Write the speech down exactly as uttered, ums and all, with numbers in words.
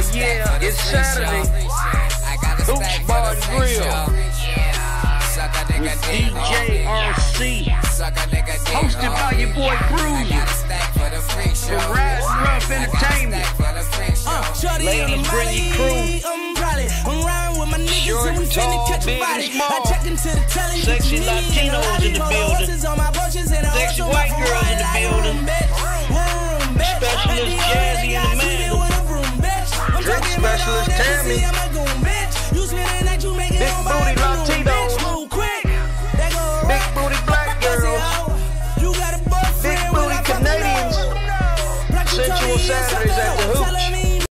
Yeah, it's Saturday. Hoops Bar and Grill with D J R C. Hosted by your boy Bruiser. From Rise Rough Entertainment. Ladies, bring your crew. Short, tall, big, and small. Sexy Latinos in the building.